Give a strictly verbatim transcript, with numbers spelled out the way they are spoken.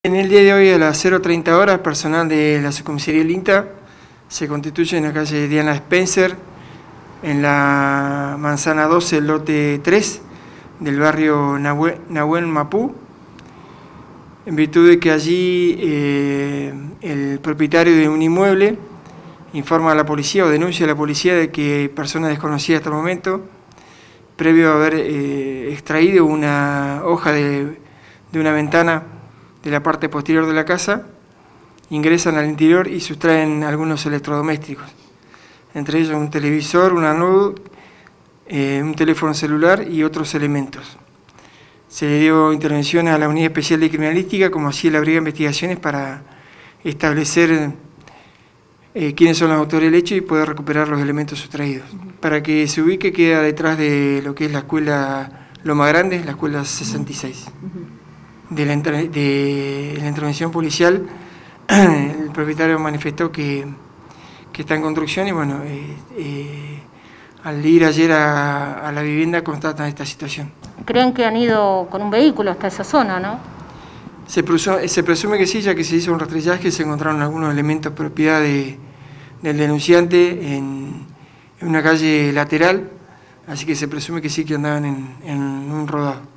En el día de hoy a las cero treinta horas, personal de la subcomisaría del INTA se constituye en la calle Diana Spencer, en la manzana doce, lote tres, del barrio Nahuel, Nahuel Mapú, en virtud de que allí eh, el propietario de un inmueble informa a la policía o denuncia a la policía de que persona desconocida hasta el momento, previo a haber eh, extraído una hoja de, de una ventana de la parte posterior de la casa, ingresan al interior y sustraen algunos electrodomésticos, entre ellos un televisor, una notebook, eh, un teléfono celular y otros elementos. Se le dio intervención a la Unidad Especial de Criminalística, como así la Brigada de Investigaciones, para establecer eh, quiénes son los autores del hecho y poder recuperar los elementos sustraídos. Para que se ubique, queda detrás de lo que es la escuela Loma Grande, la escuela sesenta y seis. De la, de la intervención policial, el propietario manifestó que, que está en construcción y bueno, eh, eh, al ir ayer a, a la vivienda constatan esta situación. ¿Creen que han ido con un vehículo hasta esa zona, no? Se presume, se presume que sí, ya que se hizo un rastrillaje y se encontraron algunos elementos propiedad de, del denunciante en, en una calle lateral, así que se presume que sí que andaban en, en un rodado.